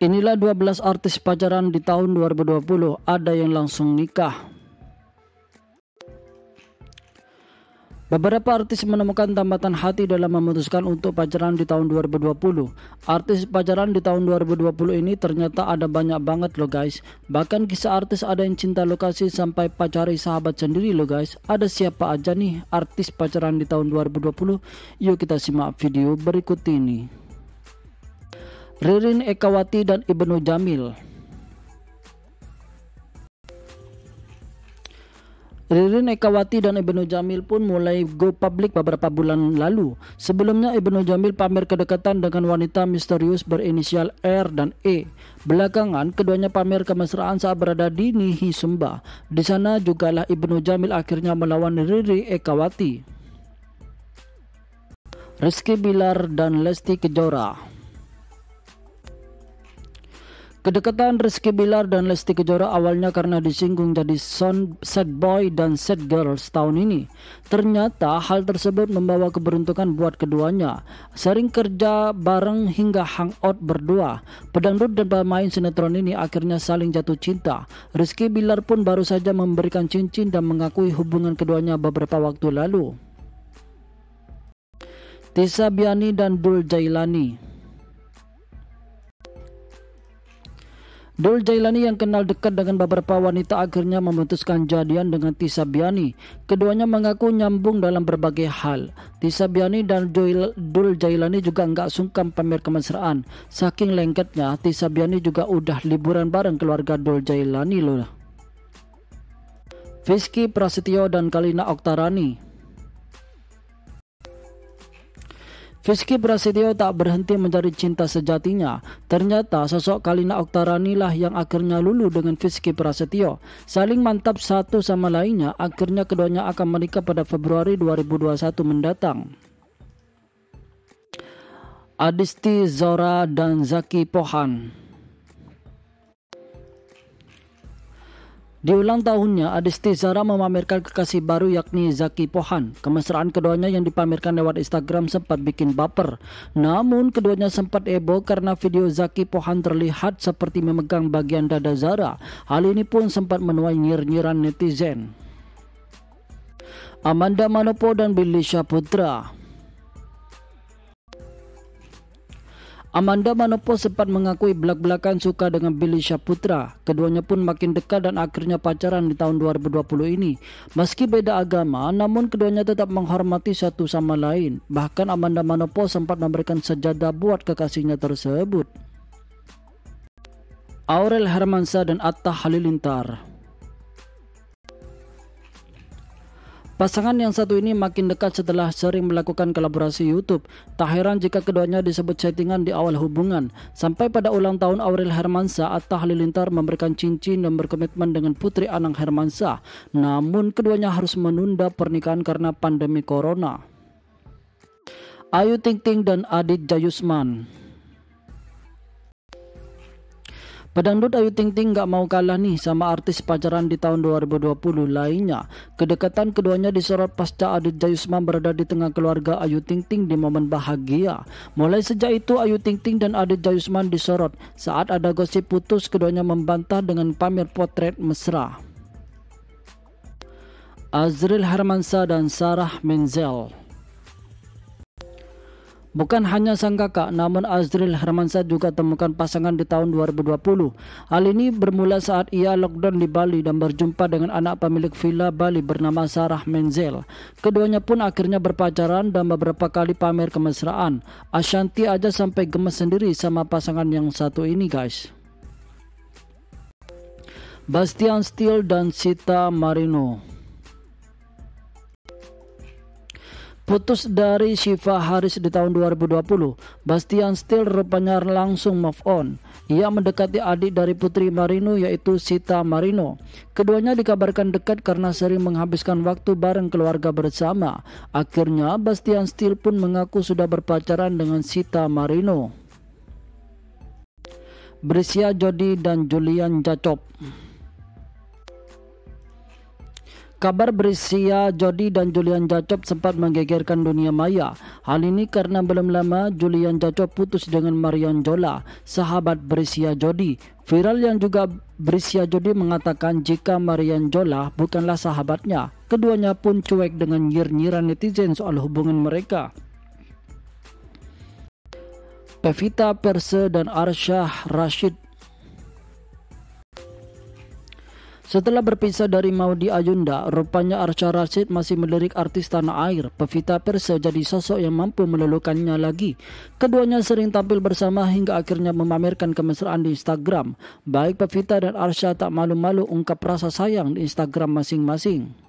Inilah 12 artis pacaran di tahun 2020, ada yang langsung nikah. Beberapa artis menemukan tambatan hati dalam memutuskan untuk pacaran di tahun 2020. Artis pacaran di tahun 2020 ini ternyata ada banyak banget loh guys. Bahkan kisah artis ada yang cinta lokasi sampai pacari sahabat sendiri loh guys. Ada siapa aja nih artis pacaran di tahun 2020? Yuk kita simak video berikut ini. Ririn Ekawati dan Ibnu Jamil. Ririn Ekawati dan Ibnu Jamil pun mulai go public beberapa bulan lalu. Sebelumnya Ibnu Jamil pamer kedekatan dengan wanita misterius berinisial R dan E. Belakangan keduanya pamer kemesraan saat berada di Nihi Sumba. Di sana jugalah Ibnu Jamil akhirnya melawan Ririn Ekawati. Rizky Bilar dan Lesti Kejora. Kedekatan Rizky Bilar dan Lesti Kejora awalnya karena disinggung jadi sad boy dan sad girls tahun ini. Ternyata hal tersebut membawa keberuntungan buat keduanya. Sering kerja bareng hingga hangout berdua. Pedangdut dan pemain sinetron ini akhirnya saling jatuh cinta. Rizky Bilar pun baru saja memberikan cincin dan mengakui hubungan keduanya beberapa waktu lalu. Tisa Biani dan Dul Jailani. Dul Jailani yang kenal dekat dengan beberapa wanita akhirnya memutuskan jadian dengan Tisa Biani. Keduanya mengaku nyambung dalam berbagai hal. Tisa Biani dan Dul Jailani juga nggak sungkan pamer kemesraan. Saking lengketnya, Tisa Biani juga udah liburan bareng keluarga Dul Jailani loh. Rizky Prasetyo dan Kalina Oktarani. Rizky Prasetyo tak berhenti mencari cinta sejatinya. Ternyata sosok Kalina Oktarani lah yang akhirnya lulu dengan Rizky Prasetyo. Saling mantap satu sama lainnya, akhirnya keduanya akan menikah pada Februari 2021 mendatang. Adisti Zora dan Zaki Pohan. Di ulang tahunnya, Adisti Zara memamerkan kekasih baru yakni Zaki Pohan. Kemesraan keduanya yang dipamerkan lewat Instagram sempat bikin baper. Namun keduanya sempat heboh karena video Zaki Pohan terlihat seperti memegang bagian dada Zara. Hal ini pun sempat menuai nyir-nyiran netizen. Amanda Manopo dan Billy Syahputra. Amanda Manopo sempat mengakui belak-belakan suka dengan Billy Syahputra. Keduanya pun makin dekat dan akhirnya pacaran di tahun 2020 ini. Meski beda agama, namun keduanya tetap menghormati satu sama lain. Bahkan Amanda Manopo sempat memberikan sejadah buat kekasihnya tersebut. Aurel Hermansyah dan Atta Halilintar. Pasangan yang satu ini makin dekat setelah sering melakukan kolaborasi YouTube. Tak heran jika keduanya disebut settingan di awal hubungan. Sampai pada ulang tahun Aurel Hermansyah, Atta Halilintar memberikan cincin dan berkomitmen dengan Putri Anang Hermansyah. Namun keduanya harus menunda pernikahan karena pandemi corona. Ayu Ting Ting dan Adit Jayusman. Pedangdut Ayu Ting Ting gak mau kalah nih sama artis pacaran di tahun 2020 lainnya. Kedekatan keduanya disorot pasca Adit Jayusman berada di tengah keluarga Ayu Ting Ting di momen bahagia. Mulai sejak itu Ayu Ting Ting dan Adit Jayusman disorot. Saat ada gosip putus, keduanya membantah dengan pamer potret mesra. Azril Hermansyah dan Sarah Menzel. Bukan hanya sang kakak, namun Azril Hermansyah juga temukan pasangan di tahun 2020. Hal ini bermula saat ia lockdown di Bali dan berjumpa dengan anak pemilik villa Bali bernama Sarah Menzel. Keduanya pun akhirnya berpacaran dan beberapa kali pamer kemesraan. Ashanti aja sampai gemes sendiri sama pasangan yang satu ini guys. Bastian Steele dan Sita Marino. Putus dari Syifa Haris di tahun 2020, Bastian Steele rupanya langsung move on. Ia mendekati adik dari Putri Marino yaitu Sita Marino. Keduanya dikabarkan dekat karena sering menghabiskan waktu bareng keluarga bersama. Akhirnya Bastian Steele pun mengaku sudah berpacaran dengan Sita Marino. Brescia Jody dan Julian Jacop. Kabar berusia Jody dan Julian Jacob sempat menggegerkan dunia maya. Hal ini karena belum lama Julian Jacob putus dengan Marion Jola, sahabat berusia Jody. Viral yang juga berusia Jody mengatakan jika Marion Jola bukanlah sahabatnya. Keduanya pun cuek dengan nyir-nyiran netizen soal hubungan mereka. Pevita Pearce dan Arsyah Rashid. Setelah berpisah dari Maudy Ayunda, rupanya Arsyah Rashid masih melirik artis tanah air. Pevita Pearce jadi sosok yang mampu melulukannya lagi. Keduanya sering tampil bersama hingga akhirnya memamerkan kemesraan di Instagram. Baik Pevita dan Arsyah tak malu-malu ungkap rasa sayang di Instagram masing-masing.